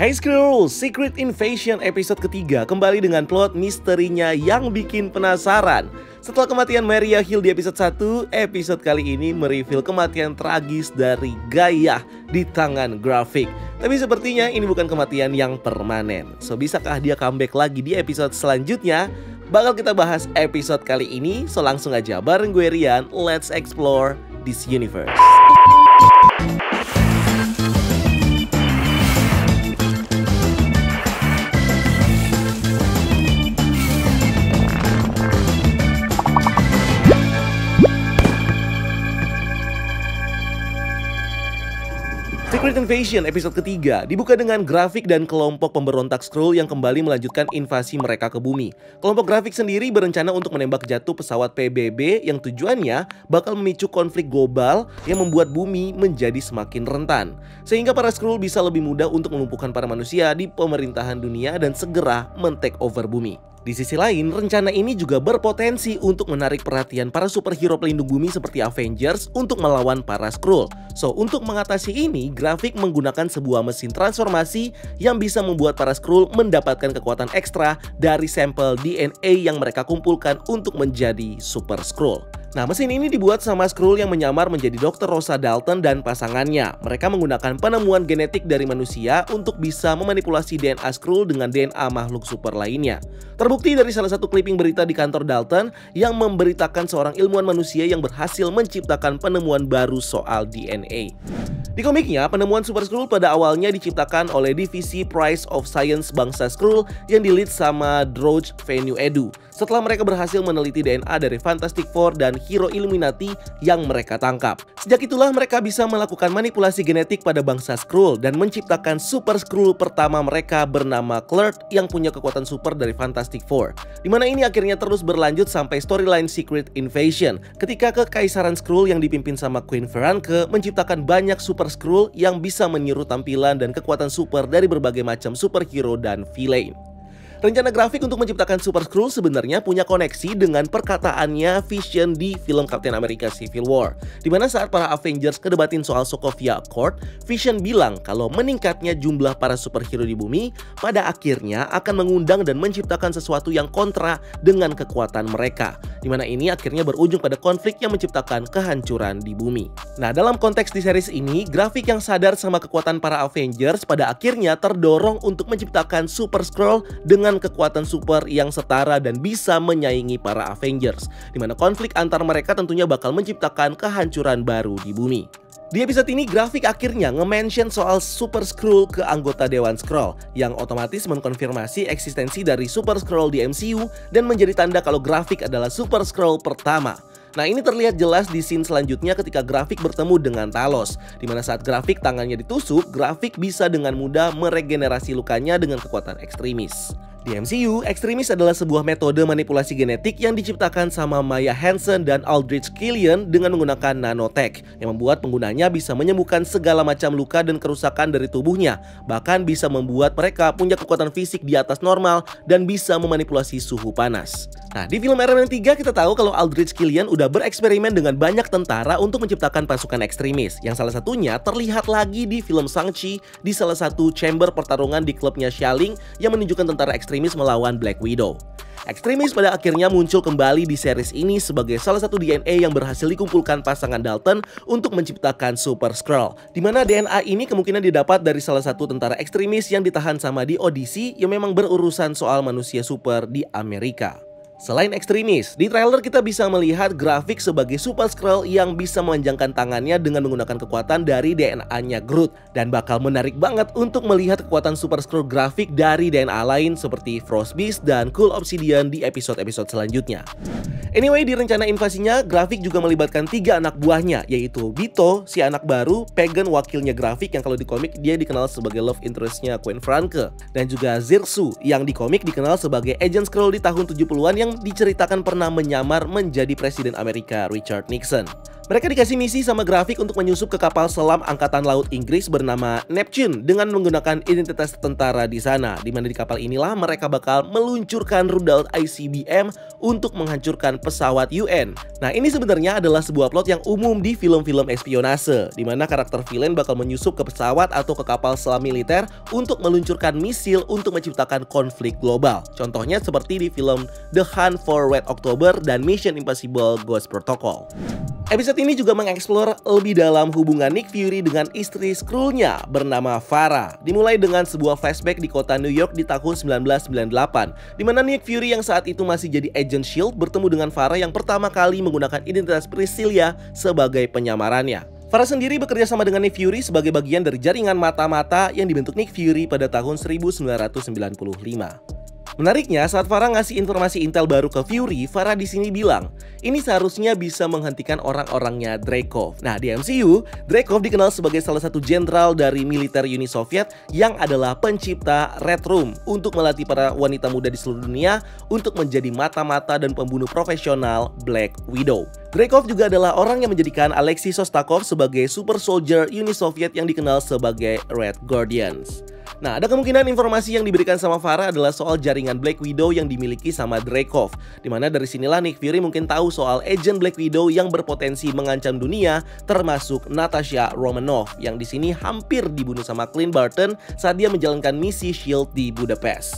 Hey Skrulls, Secret Invasion episode ketiga kembali dengan plot misterinya yang bikin penasaran. Setelah kematian Maria Hill di episode 1, episode kali ini mereveal kematian tragis dari Gaia di tangan Graphic. Tapi sepertinya ini bukan kematian yang permanen. So bisakah dia comeback lagi di episode selanjutnya? Bakal kita bahas episode kali ini, so langsung aja bareng gue Rian, let's explore this universe. Secret Invasion episode ketiga dibuka dengan Graphic dan kelompok pemberontak Skrull yang kembali melanjutkan invasi mereka ke bumi. Kelompok Graphic sendiri berencana untuk menembak jatuh pesawat PBB yang tujuannya bakal memicu konflik global yang membuat bumi menjadi semakin rentan. Sehingga para Skrull bisa lebih mudah untuk melumpuhkan para manusia di pemerintahan dunia dan segera men-take over bumi. Di sisi lain, rencana ini juga berpotensi untuk menarik perhatian para superhero pelindung bumi seperti Avengers untuk melawan para Skrull. So, untuk mengatasi ini, Graphic menggunakan sebuah mesin transformasi yang bisa membuat para Skrull mendapatkan kekuatan ekstra dari sampel DNA yang mereka kumpulkan untuk menjadi Super Skrull. Nah, mesin ini dibuat sama Skrull yang menyamar menjadi Dr. Rosa Dalton dan pasangannya. Mereka menggunakan penemuan genetik dari manusia untuk bisa memanipulasi DNA Skrull dengan DNA makhluk super lainnya. Terbukti dari salah satu clipping berita di kantor Dalton yang memberitakan seorang ilmuwan manusia yang berhasil menciptakan penemuan baru soal DNA. Di komiknya, penemuan Super Skrull pada awalnya diciptakan oleh divisi Price of Science bangsa Skrull yang di-lead sama Droge Venue Edu. Setelah mereka berhasil meneliti DNA dari Fantastic Four dan hero Illuminati yang mereka tangkap. Sejak itulah mereka bisa melakukan manipulasi genetik pada bangsa Skrull dan menciptakan Super Skrull pertama mereka bernama Kl'rt yang punya kekuatan super dari Fantastic Four. Dimana ini akhirnya terus berlanjut sampai storyline Secret Invasion ketika Kekaisaran Skrull yang dipimpin sama Queen Veranke menciptakan banyak Super Skrull yang bisa meniru tampilan dan kekuatan super dari berbagai macam superhero dan villain. Rencana Graphic untuk menciptakan Super Skrull sebenarnya punya koneksi dengan perkataannya Vision di film Captain America Civil War. Dimana saat para Avengers kedebatin soal Sokovia Accord, Vision bilang kalau meningkatnya jumlah para superhero di bumi pada akhirnya akan mengundang dan menciptakan sesuatu yang kontra dengan kekuatan mereka. Dimana ini akhirnya berujung pada konflik yang menciptakan kehancuran di bumi. Nah, dalam konteks di series ini, Graphic yang sadar sama kekuatan para Avengers pada akhirnya terdorong untuk menciptakan Super Skrull dengan kekuatan super yang setara dan bisa menyaingi para Avengers, dimana konflik antar mereka tentunya bakal menciptakan kehancuran baru di bumi. Di episode ini, Graphic akhirnya nge-mention soal Super Skrull ke anggota Dewan Skrull, yang otomatis mengkonfirmasi eksistensi dari Super Skrull di MCU dan menjadi tanda kalau Graphic adalah Super Skrull pertama. Nah, ini terlihat jelas di scene selanjutnya ketika Graphic bertemu dengan Talos, dimana saat Graphic tangannya ditusuk, Graphic bisa dengan mudah meregenerasi lukanya dengan kekuatan ekstremis. Di MCU, ekstremis adalah sebuah metode manipulasi genetik yang diciptakan sama Maya Hansen dan Aldrich Killian dengan menggunakan nanotech, yang membuat penggunanya bisa menyembuhkan segala macam luka dan kerusakan dari tubuhnya, bahkan bisa membuat mereka punya kekuatan fisik di atas normal dan bisa memanipulasi suhu panas. Nah, di film Iron Man 3 kita tahu kalau Aldrich Killian udah bereksperimen dengan banyak tentara untuk menciptakan pasukan ekstremis, yang salah satunya terlihat lagi di film Shang-Chi di salah satu chamber pertarungan di klubnya Xialing yang menunjukkan tentara ekstremis melawan Black Widow. Ekstremis pada akhirnya muncul kembali di series ini sebagai salah satu DNA yang berhasil dikumpulkan pasangan Dalton untuk menciptakan Super Skrull, dimana DNA ini kemungkinan didapat dari salah satu tentara ekstremis yang ditahan sama di Odyssey yang memang berurusan soal manusia super di Amerika. Selain ekstremis, di trailer kita bisa melihat Graphic sebagai Super Skrull yang bisa memanjangkan tangannya dengan menggunakan kekuatan dari DNA-nya Groot. Dan bakal menarik banget untuk melihat kekuatan Super Skrull Graphic dari DNA lain seperti Frost Beast dan Cool Obsidian di episode-episode selanjutnya. Anyway, di rencana invasinya, Graphic juga melibatkan 3 anak buahnya, yaitu Bito, si anak baru, Pagan wakilnya Graphic yang kalau di komik dia dikenal sebagai love interest-nya Queen Veranke, dan juga Zirsu yang di komik dikenal sebagai agent Skrull di tahun 70-an yang diceritakan pernah menyamar menjadi Presiden Amerika Richard Nixon. Mereka dikasih misi sama Grafik untuk menyusup ke kapal selam Angkatan Laut Inggris bernama Neptune dengan menggunakan identitas tentara di sana, di mana di kapal inilah mereka bakal meluncurkan rudal ICBM untuk menghancurkan pesawat UN. Nah, ini sebenarnya adalah sebuah plot yang umum di film-film espionase, di mana karakter villain bakal menyusup ke pesawat atau ke kapal selam militer untuk meluncurkan misil untuk menciptakan konflik global. Contohnya seperti di film The Hunt for Red October dan Mission Impossible Ghost Protocol. Episode ini juga mengeksplor lebih dalam hubungan Nick Fury dengan istri Skrullnya bernama Farah. Dimulai dengan sebuah flashback di kota New York di tahun 1998, di mana Nick Fury yang saat itu masih jadi agent S.H.I.E.L.D. bertemu dengan Farah yang pertama kali menggunakan identitas Priscilla sebagai penyamarannya. Farah sendiri bekerja sama dengan Nick Fury sebagai bagian dari jaringan mata-mata yang dibentuk Nick Fury pada tahun 1995. Menariknya, saat Farah ngasih informasi intel baru ke Fury, Farah di sini bilang, ini seharusnya bisa menghentikan orang-orangnya Dreykov. Nah, di MCU, Dreykov dikenal sebagai salah satu jenderal dari militer Uni Soviet yang adalah pencipta Red Room untuk melatih para wanita muda di seluruh dunia untuk menjadi mata-mata dan pembunuh profesional Black Widow. Dreykov juga adalah orang yang menjadikan Alexei Shostakov sebagai super soldier Uni Soviet yang dikenal sebagai Red Guardians. Nah, ada kemungkinan informasi yang diberikan sama Farah adalah soal jaringan Black Widow yang dimiliki sama Dreykov, dimana dari sinilah Nick Fury mungkin tahu soal agent Black Widow yang berpotensi mengancam dunia, termasuk Natasha Romanoff yang di sini hampir dibunuh sama Clint Barton saat dia menjalankan misi S.H.I.E.L.D. di Budapest.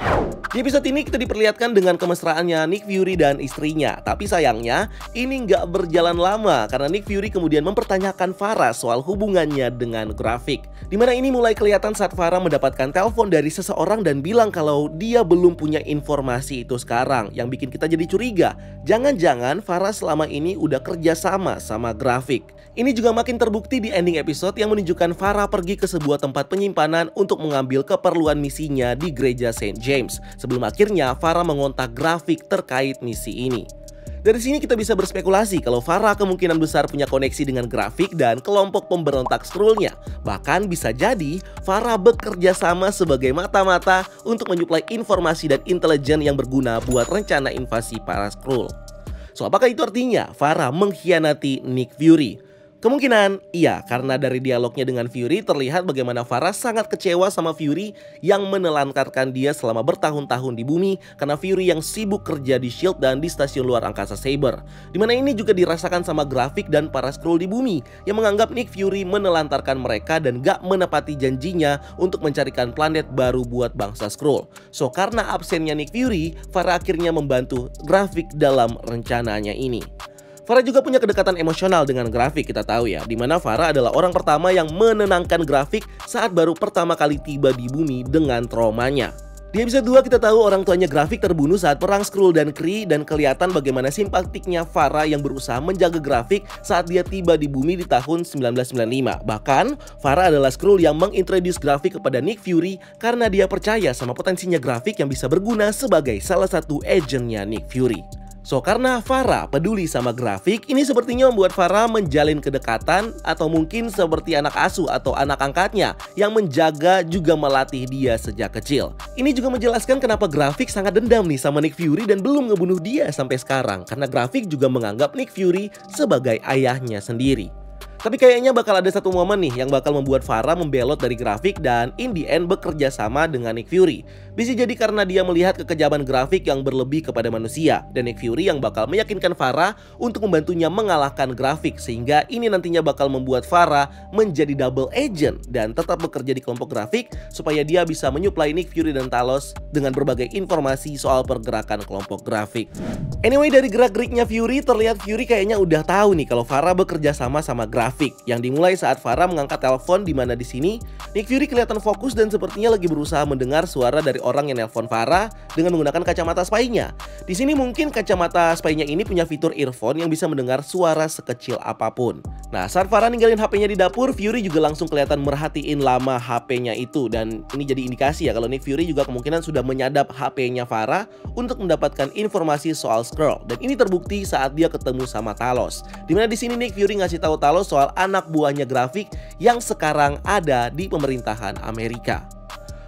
Di episode ini kita diperlihatkan dengan kemesraannya Nick Fury dan istrinya. Tapi sayangnya ini nggak berjalan lama karena Nick Fury kemudian mempertanyakan Farah soal hubungannya dengan Grafik. Dimana ini mulai kelihatan saat Farah mendapatkan telepon dari seseorang dan bilang kalau dia belum punya informasi itu sekarang, yang bikin kita jadi curiga. Jangan-jangan Farah selama ini udah kerja sama Grafik. Ini juga makin terbukti di ending episode yang menunjukkan Farah pergi ke sebuah tempat penyimpanan untuk mengambil keperluan misinya di gereja St. James. Sebelum akhirnya Farah mengontak Grafik terkait misi ini. Dari sini kita bisa berspekulasi kalau Farah kemungkinan besar punya koneksi dengan Grafik dan kelompok pemberontak Skrullnya. Bahkan bisa jadi Farah bekerja sama sebagai mata-mata untuk menyuplai informasi dan intelijen yang berguna buat rencana invasi para Skrull. So, apakah itu artinya Farah mengkhianati Nick Fury? Kemungkinan iya, karena dari dialognya dengan Fury terlihat bagaimana Farah sangat kecewa sama Fury yang menelantarkan dia selama bertahun-tahun di bumi karena Fury yang sibuk kerja di S.H.I.E.L.D. dan di stasiun luar angkasa Saber. Dimana ini juga dirasakan sama Grafik dan para Skrull di bumi yang menganggap Nick Fury menelantarkan mereka dan gak menepati janjinya untuk mencarikan planet baru buat bangsa Skrull. So, karena absennya Nick Fury, Farah akhirnya membantu Grafik dalam rencananya ini. Farah juga punya kedekatan emosional dengan Grafik, kita tahu ya, dimana Farah adalah orang pertama yang menenangkan Grafik saat baru pertama kali tiba di bumi dengan traumanya. Di episode 2 kita tahu orang tuanya Grafik terbunuh saat perang Skrull dan Kree dan kelihatan bagaimana simpatiknya Farah yang berusaha menjaga Grafik saat dia tiba di bumi di tahun 1995. Bahkan, Farah adalah Skrull yang mengintroduce Grafik kepada Nick Fury karena dia percaya sama potensinya Grafik yang bisa berguna sebagai salah satu agentnya Nick Fury. So, karena Farah peduli sama Grafik, ini sepertinya membuat Farah menjalin kedekatan atau mungkin seperti anak asuh atau anak angkatnya yang menjaga juga melatih dia sejak kecil. Ini juga menjelaskan kenapa Grafik sangat dendam nih sama Nick Fury dan belum ngebunuh dia sampai sekarang, karena Grafik juga menganggap Nick Fury sebagai ayahnya sendiri. Tapi kayaknya bakal ada satu momen nih yang bakal membuat Farah membelot dari Grafik dan in the end bekerja sama dengan Nick Fury. Bisa jadi karena dia melihat kekejaman Grafik yang berlebih kepada manusia, dan Nick Fury yang bakal meyakinkan Farah untuk membantunya mengalahkan Grafik, sehingga ini nantinya bakal membuat Farah menjadi double agent dan tetap bekerja di kelompok Grafik supaya dia bisa menyuplai Nick Fury dan Talos dengan berbagai informasi soal pergerakan kelompok Grafik. Anyway, dari gerak-geriknya Fury terlihat Fury kayaknya udah tahu nih kalau Farah bekerja sama Grafik, yang dimulai saat Farah mengangkat telepon, di mana di sini Nick Fury kelihatan fokus dan sepertinya lagi berusaha mendengar suara dari orang yang nelpon Farah dengan menggunakan kacamata spy-nya. Di sini mungkin kacamata spy-nya ini punya fitur earphone yang bisa mendengar suara sekecil apapun. Nah, saat Farah ninggalin HP-nya di dapur, Fury juga langsung kelihatan merhatiin lama HP-nya itu, dan ini jadi indikasi ya kalau Nick Fury juga kemungkinan sudah menyadap HP-nya Farah untuk mendapatkan informasi soal Skrull, dan ini terbukti saat dia ketemu sama Talos. Dimana di sini Nick Fury ngasih tahu Talos soal anak buahnya Grafik yang sekarang ada di pemerintahan Amerika.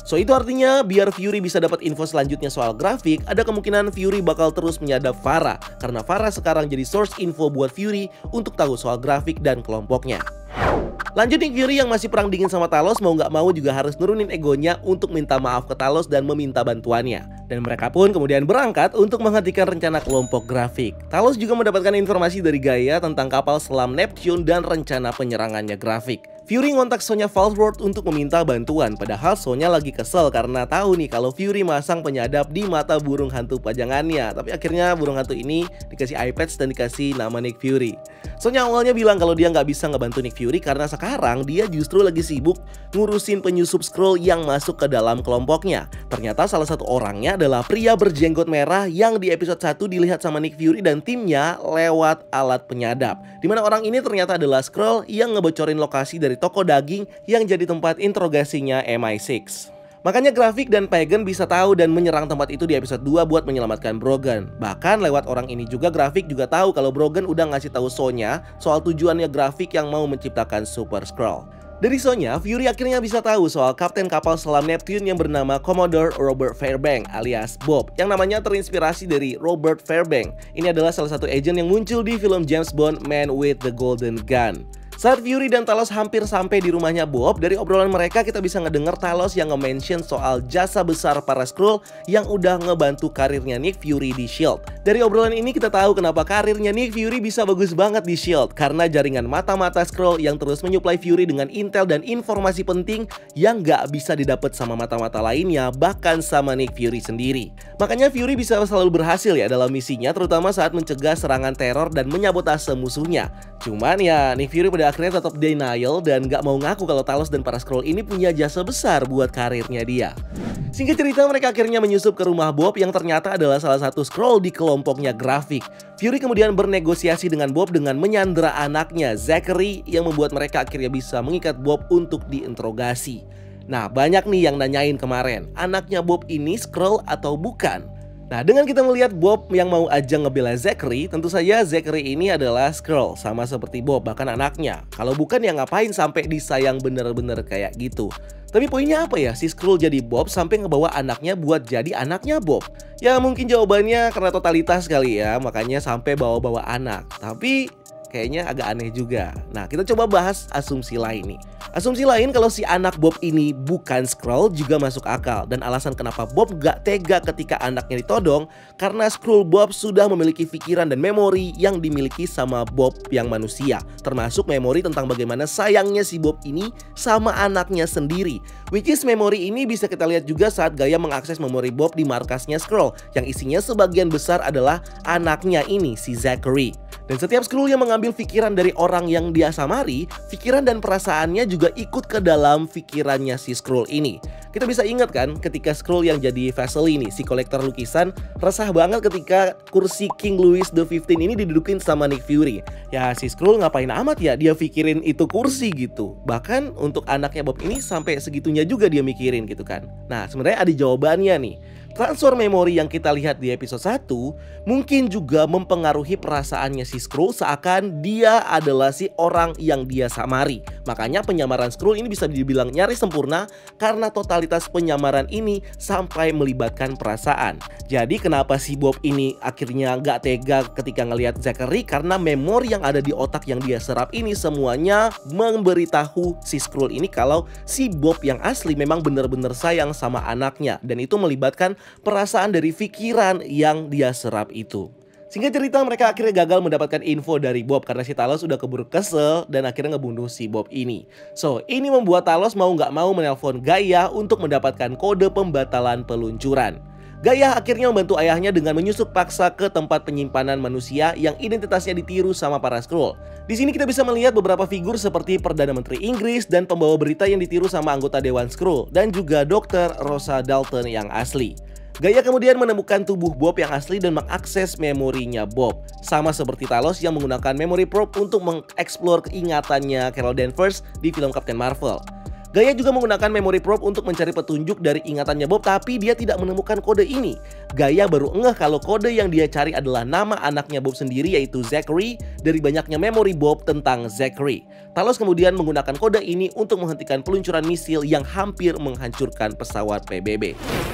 So itu artinya biar Fury bisa dapat info selanjutnya soal grafik, ada kemungkinan Fury bakal terus menyadap Farah, karena Farah sekarang jadi source info buat Fury untuk tahu soal grafik dan kelompoknya. Lanjut, Nick Fury yang masih perang dingin sama Talos mau nggak mau juga harus nurunin egonya untuk minta maaf ke Talos dan meminta bantuannya. Dan mereka pun kemudian berangkat untuk menghentikan rencana kelompok grafik. Talos juga mendapatkan informasi dari Gaia tentang kapal selam Neptune dan rencana penyerangannya grafik. Fury ngontak Sonya Falsworth untuk meminta bantuan, padahal Sonya lagi kesel karena tahu nih kalau Fury masang penyadap di mata burung hantu pajangannya. Tapi akhirnya burung hantu ini dikasih iPad dan dikasih nama Nick Fury. Sonya awalnya bilang kalau dia nggak bisa ngebantu Nick Fury karena sekarang dia justru lagi sibuk ngurusin penyusup Skrull yang masuk ke dalam kelompoknya. Ternyata salah satu orangnya adalah pria berjenggot merah yang di episode 1 dilihat sama Nick Fury dan timnya lewat alat penyadap. Dimana orang ini ternyata adalah Skrull yang ngebocorin lokasi dari toko daging yang jadi tempat interogasinya MI6. Makanya Grafik dan Pagan bisa tahu dan menyerang tempat itu di episode 2 buat menyelamatkan Brogan. Bahkan lewat orang ini juga Grafik juga tahu kalau Brogan udah ngasih tahu Sonya soal tujuannya Grafik yang mau menciptakan Super Skrull. Dari Sonya, Fury akhirnya bisa tahu soal kapten kapal selam Neptune yang bernama Commodore Robert Fairbank alias Bob, yang namanya terinspirasi dari Robert Fairbank. Ini adalah salah satu agent yang muncul di film James Bond Man with the Golden Gun. Saat Fury dan Talos hampir sampai di rumahnya Bob, dari obrolan mereka kita bisa ngedenger Talos yang nge-mention soal jasa besar para Skrull yang udah ngebantu karirnya Nick Fury di S.H.I.E.L.D. Dari obrolan ini kita tahu kenapa karirnya Nick Fury bisa bagus banget di S.H.I.E.L.D. karena jaringan mata-mata Skrull yang terus menyuplai Fury dengan intel dan informasi penting yang gak bisa didapat sama mata-mata lainnya, bahkan sama Nick Fury sendiri. Makanya Fury bisa selalu berhasil ya dalam misinya, terutama saat mencegah serangan teror dan menyabotase musuhnya. Cuman ya Nick Fury pada akhirnya tetap denial dan gak mau ngaku kalau Talos dan para Skrull ini punya jasa besar buat karirnya dia. Singkat cerita, mereka akhirnya menyusup ke rumah Bob yang ternyata adalah salah satu Skrull di kelompoknya Grafik. Fury kemudian bernegosiasi dengan Bob dengan menyandera anaknya Zachary yang membuat mereka akhirnya bisa mengikat Bob untuk diinterogasi. Nah, banyak nih yang nanyain kemarin, anaknya Bob ini Skrull atau bukan? Nah, dengan kita melihat Bob yang mau aja ngebela Zachary, tentu saja Zachary ini adalah Skrull, sama seperti Bob, bahkan anaknya. Kalau bukan ya ngapain sampai disayang bener-bener kayak gitu. Tapi poinnya apa ya, si Skrull jadi Bob sampai ngebawa anaknya buat jadi anaknya Bob? Ya mungkin jawabannya karena totalitas kali ya, makanya sampai bawa-bawa anak. Tapi kayaknya agak aneh juga. Nah, kita coba bahas asumsi lain nih. Asumsi lain kalau si anak Bob ini bukan Skrull juga masuk akal. Dan alasan kenapa Bob gak tega ketika anaknya ditodong karena Skrull Bob sudah memiliki pikiran dan memori yang dimiliki sama Bob yang manusia. Termasuk memori tentang bagaimana sayangnya si Bob ini sama anaknya sendiri. Which is memori ini bisa kita lihat juga saat Gaia mengakses memori Bob di markasnya Skrull, yang isinya sebagian besar adalah anaknya ini, si Zachary. Dan setiap Skrull yang mengambil pikiran dari orang yang dia samari, pikiran dan perasaannya juga ikut ke dalam pikirannya si Skrull ini. Kita bisa ingat kan ketika Skrull yang jadi Vessel ini, si kolektor lukisan, resah banget ketika kursi King Louis the 15 ini didudukin sama Nick Fury. Ya si Skrull ngapain amat ya dia pikirin itu kursi gitu. Bahkan untuk anaknya Bob ini sampai segitunya juga dia mikirin gitu kan. Nah, sebenarnya ada jawabannya nih. Transfer memori yang kita lihat di episode 1 mungkin juga mempengaruhi perasaannya si Skrull seakan dia adalah si orang yang dia samari. Makanya penyamaran Skrull ini bisa dibilang nyaris sempurna karena totalitas penyamaran ini sampai melibatkan perasaan. Jadi kenapa si Bob ini akhirnya gak tega ketika ngelihat Zachary? Karena memori yang ada di otak yang dia serap ini semuanya memberitahu si Skrull ini kalau si Bob yang asli memang benar-benar sayang sama anaknya. Dan itu melibatkan perasaan dari pikiran yang dia serap itu. Singkat cerita, mereka akhirnya gagal mendapatkan info dari Bob karena si Talos udah keburu kesel dan akhirnya ngebunuh si Bob ini. So, ini membuat Talos mau nggak mau menelpon Gaia untuk mendapatkan kode pembatalan peluncuran. Gaia akhirnya membantu ayahnya dengan menyusup paksa ke tempat penyimpanan manusia yang identitasnya ditiru sama para Skrull. Di sini kita bisa melihat beberapa figur seperti Perdana Menteri Inggris dan pembawa berita yang ditiru sama anggota Dewan Skrull dan juga Dr. Rosa Dalton yang asli. Gaia kemudian menemukan tubuh Bob yang asli dan mengakses memorinya Bob. Sama seperti Talos yang menggunakan memory probe untuk mengeksplor keingatannya Carol Danvers di film Captain Marvel. Gaia juga menggunakan memory probe untuk mencari petunjuk dari ingatannya Bob, tapi dia tidak menemukan kode ini. Gaia baru ngeh kalau kode yang dia cari adalah nama anaknya Bob sendiri, yaitu Zachary, dari banyaknya memori Bob tentang Zachary. Talos kemudian menggunakan kode ini untuk menghentikan peluncuran misil yang hampir menghancurkan pesawat PBB.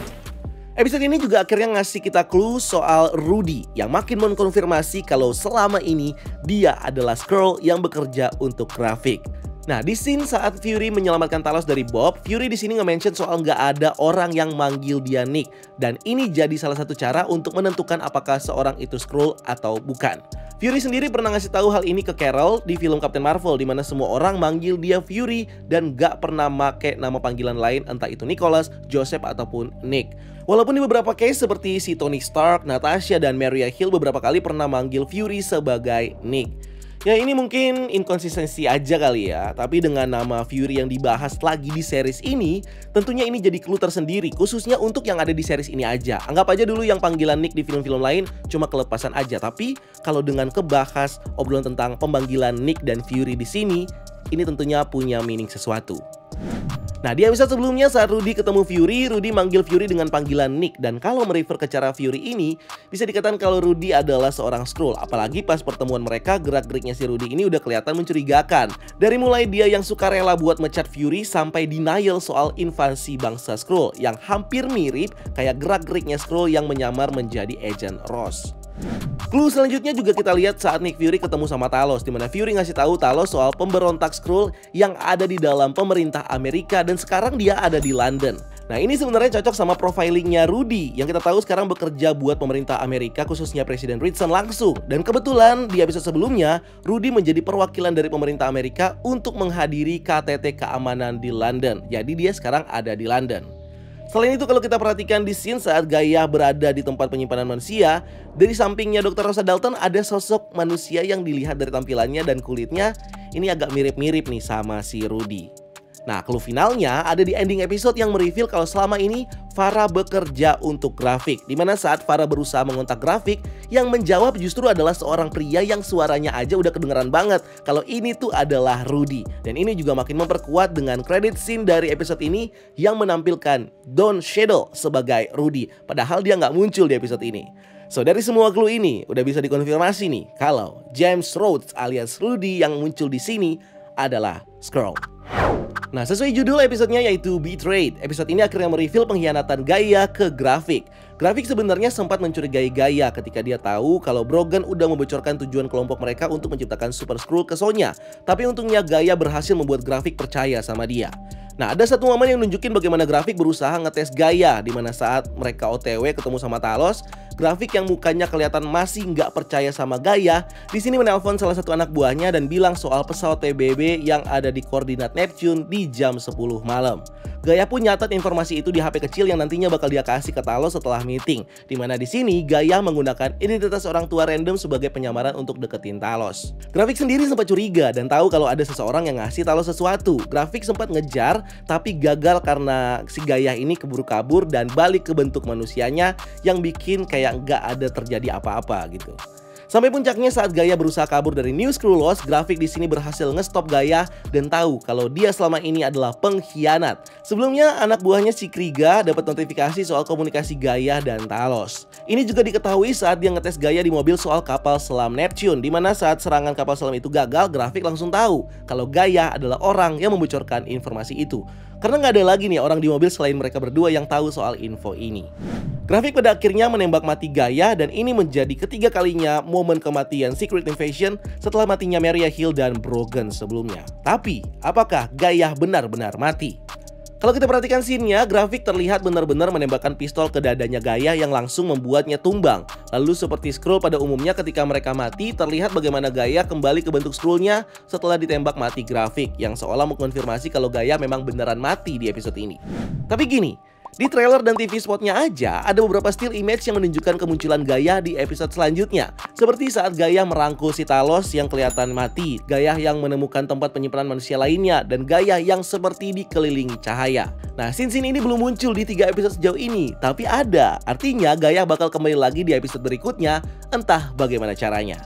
Episode ini juga akhirnya ngasih kita clue soal Rudy yang makin mengkonfirmasi kalau selama ini dia adalah Skrull yang bekerja untuk grafik. Nah, di scene saat Fury menyelamatkan Talos dari Bob, Fury di sini nge-mention soal nggak ada orang yang manggil dia Nick, dan ini jadi salah satu cara untuk menentukan apakah seorang itu Skrull atau bukan. Fury sendiri pernah ngasih tahu hal ini ke Carol di film Captain Marvel, di mana semua orang manggil dia Fury dan nggak pernah make nama panggilan lain, entah itu Nicholas, Joseph ataupun Nick. Walaupun di beberapa case seperti si Tony Stark, Natasha, dan Maria Hill beberapa kali pernah manggil Fury sebagai Nick. Ya, ini mungkin inkonsistensi aja kali ya, tapi dengan nama Fury yang dibahas lagi di series ini, tentunya ini jadi clue tersendiri, khususnya untuk yang ada di series ini aja. Anggap aja dulu yang panggilan Nick di film-film lain cuma kelepasan aja, tapi kalau dengan kebahas obrolan tentang pemanggilan Nick dan Fury di sini, ini tentunya punya meaning sesuatu. Nah, di episode sebelumnya saat Rudy ketemu Fury, Rudy manggil Fury dengan panggilan Nick. Dan kalau merefer ke cara Fury ini, bisa dikatakan kalau Rudy adalah seorang Skrull. Apalagi pas pertemuan mereka, gerak-geriknya si Rudy ini udah kelihatan mencurigakan. Dari mulai dia yang suka rela buat mecat Fury, sampai denial soal invasi bangsa Skrull, yang hampir mirip kayak gerak-geriknya Skrull yang menyamar menjadi Agent Ross. Clue selanjutnya juga kita lihat saat Nick Fury ketemu sama Talos, di mana Fury ngasih tahu Talos soal pemberontak Skrull yang ada di dalam pemerintah Amerika dan sekarang dia ada di London. Nah, ini sebenarnya cocok sama profilingnya Rudy yang kita tahu sekarang bekerja buat pemerintah Amerika, khususnya Presiden Wilson langsung. Dan kebetulan di episode sebelumnya, Rudy menjadi perwakilan dari pemerintah Amerika untuk menghadiri KTT keamanan di London. Jadi dia sekarang ada di London. Selain itu, kalau kita perhatikan di scene saat Gaia berada di tempat penyimpanan manusia, dari sampingnya Dr. Rosa Dalton ada sosok manusia yang dilihat dari tampilannya dan kulitnya ini agak mirip-mirip nih sama si Rudy. Nah, clue finalnya ada di ending episode yang mereveal kalau selama ini Farah bekerja untuk grafik, dimana saat Farah berusaha mengontak grafik, yang menjawab justru adalah seorang pria yang suaranya aja udah kedengeran banget kalau ini tuh adalah Rudy. Dan ini juga makin memperkuat dengan credit scene dari episode ini yang menampilkan Don Cheadle sebagai Rudy, padahal dia nggak muncul di episode ini. So, dari semua clue ini udah bisa dikonfirmasi nih kalau James Rhodes alias Rudy yang muncul di sini adalah Skrull. Nah, sesuai judul episodenya yaitu Betrayed, episode ini akhirnya mereveal pengkhianatan Gaia ke grafik. Grafik sebenarnya sempat mencurigai Gaia ketika dia tahu kalau Brogan udah membocorkan tujuan kelompok mereka untuk menciptakan Super Skrull ke Sonya. Tapi untungnya Gaia berhasil membuat grafik percaya sama dia. Nah, ada satu momen yang nunjukin bagaimana grafik berusaha ngetes Gaia, dimana saat mereka OTW ketemu sama Talos, grafik yang mukanya kelihatan masih nggak percaya sama Gaia, di sini menelpon salah satu anak buahnya dan bilang soal pesawat PBB yang ada di koordinat Neptune di jam 10 malam. Gaia pun nyatat informasi itu di HP kecil yang nantinya bakal dia kasih ke Talos setelah meeting, dimana di sini Gaia menggunakan identitas orang tua random sebagai penyamaran untuk deketin Talos. Grafik sendiri sempat curiga dan tahu kalau ada seseorang yang ngasih Talos sesuatu. Grafik sempat ngejar, tapi gagal karena si Gaia ini keburu kabur dan balik ke bentuk manusianya yang bikin kayak nggak ada terjadi apa-apa gitu. Sampai puncaknya saat Gaia berusaha kabur dari New Skrullos, grafik di sini berhasil ngestop Gaia dan tahu kalau dia selama ini adalah pengkhianat. Sebelumnya anak buahnya si Kriga dapat notifikasi soal komunikasi Gaia dan Talos. Ini juga diketahui saat dia ngetes Gaia di mobil soal kapal selam Neptune, dimana saat serangan kapal selam itu gagal, grafik langsung tahu kalau Gaia adalah orang yang membocorkan informasi itu. Karena nggak ada lagi nih orang di mobil selain mereka berdua yang tahu soal info ini. Grafik pada akhirnya menembak mati Gaia dan ini menjadi ketiga kalinya momen kematian Secret Invasion setelah matinya Maria Hill dan Brogan sebelumnya. Tapi, apakah Gaia benar-benar mati? Kalau kita perhatikan scene-nya, grafik terlihat benar-benar menembakkan pistol ke dadanya Gaia yang langsung membuatnya tumbang. Lalu seperti Skrull pada umumnya ketika mereka mati, terlihat bagaimana Gaia kembali ke bentuk Skrull-nya setelah ditembak mati grafik, yang seolah mengkonfirmasi kalau Gaia memang beneran mati di episode ini. Tapi gini, di trailer dan TV spotnya aja ada beberapa still image yang menunjukkan kemunculan Gaia di episode selanjutnya. Seperti saat Gaia merangkul si Talos yang kelihatan mati, Gaia yang menemukan tempat penyimpanan manusia lainnya, dan Gaia yang seperti dikelilingi cahaya. Nah, scene-scene ini belum muncul di 3 episode sejauh ini, tapi ada. Artinya Gaia bakal kembali lagi di episode berikutnya, entah bagaimana caranya.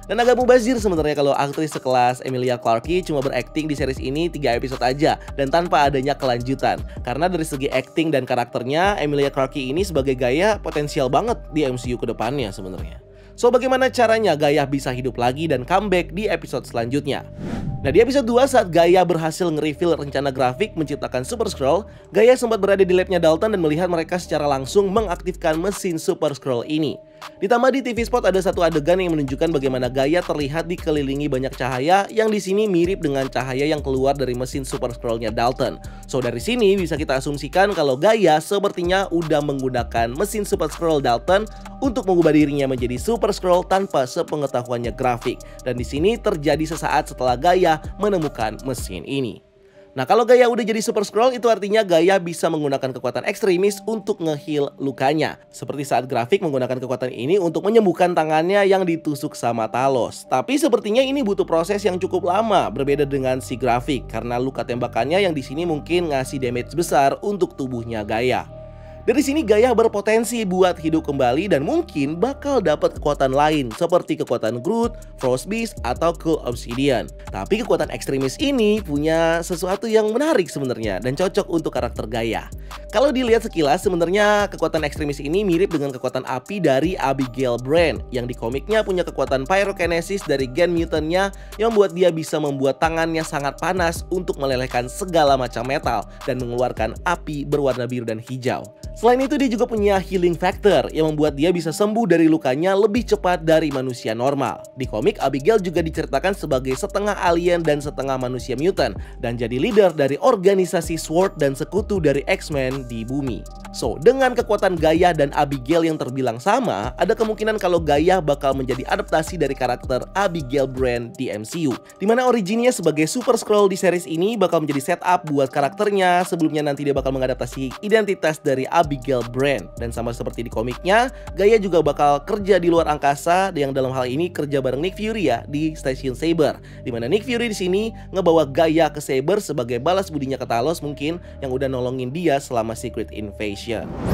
Dan agak mubazir sebenarnya kalau aktris sekelas Emilia Clarke cuma berakting di series ini 3 episode aja dan tanpa adanya kelanjutan. Karena dari segi akting dan karakternya, Emilia Clarke ini sebagai Gaia potensial banget di MCU ke depannya sebenarnya. So, bagaimana caranya Gaia bisa hidup lagi dan comeback di episode selanjutnya? Nah, di episode 2 saat Gaia berhasil nge-reveal rencana grafik menciptakan Super Skrull, Gaia sempat berada di labnya Dalton dan melihat mereka secara langsung mengaktifkan mesin Super Skrull ini. Ditambah di TV spot ada satu adegan yang menunjukkan bagaimana Gaia terlihat dikelilingi banyak cahaya yang di sini mirip dengan cahaya yang keluar dari mesin Super Skrull-nya Dalton. So, dari sini bisa kita asumsikan kalau Gaia sepertinya udah menggunakan mesin Super Skrull Dalton untuk mengubah dirinya menjadi Super Skrull tanpa sepengetahuannya grafik. Dan di sini terjadi sesaat setelah Gaia menemukan mesin ini. Nah, kalau Gaia udah jadi Super Skrull, itu artinya Gaia bisa menggunakan kekuatan ekstremis untuk nge-heal lukanya. Seperti saat grafik menggunakan kekuatan ini untuk menyembuhkan tangannya yang ditusuk sama Talos. Tapi sepertinya ini butuh proses yang cukup lama, berbeda dengan si grafik, karena luka tembakannya yang di sini mungkin ngasih damage besar untuk tubuhnya Gaia. Dari sini Gaia berpotensi buat hidup kembali dan mungkin bakal dapat kekuatan lain seperti kekuatan Groot, Frost Beast, atau Cool Obsidian. Tapi kekuatan ekstremis ini punya sesuatu yang menarik sebenarnya dan cocok untuk karakter Gaia. Kalau dilihat sekilas sebenarnya kekuatan ekstremis ini mirip dengan kekuatan api dari Abigail Brand yang di komiknya punya kekuatan pyrokinesis dari gen mutantnya yang membuat dia bisa membuat tangannya sangat panas untuk melelehkan segala macam metal dan mengeluarkan api berwarna biru dan hijau. Selain itu dia juga punya healing factor yang membuat dia bisa sembuh dari lukanya lebih cepat dari manusia normal. Di komik Abigail juga diceritakan sebagai setengah alien dan setengah manusia mutant dan jadi leader dari organisasi SWORD dan sekutu dari X-Men di bumi. So, dengan kekuatan Gaia dan Abigail yang terbilang sama, ada kemungkinan kalau Gaia bakal menjadi adaptasi dari karakter Abigail Brand di MCU. Dimana originnya sebagai Super Skrull di series ini bakal menjadi setup buat karakternya sebelumnya nanti dia bakal mengadaptasi identitas dari Abigail Brand. Dan sama seperti di komiknya, Gaia juga bakal kerja di luar angkasa yang dalam hal ini kerja bareng Nick Fury ya di Station Saber. Dimana Nick Fury di sini ngebawa Gaia ke Saber sebagai balas budinya ke Talos mungkin yang udah nolongin dia selama Secret Invasion.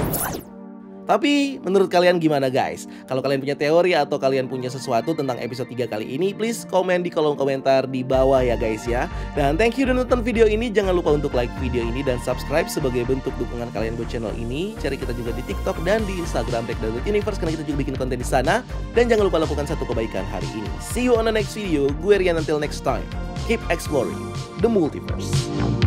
Tapi menurut kalian gimana guys? Kalau kalian punya teori atau kalian punya sesuatu tentang episode 3 kali ini, please komen di kolom komentar di bawah ya guys ya. Dan thank you udah nonton video ini, jangan lupa untuk like video ini dan subscribe sebagai bentuk dukungan kalian buat channel ini. Cari kita juga di TikTok dan di Instagram Universe karena kita juga bikin konten di sana. Dan jangan lupa lakukan satu kebaikan hari ini. See you on the next video. Gue Rian, until next time. Keep exploring the multiverse.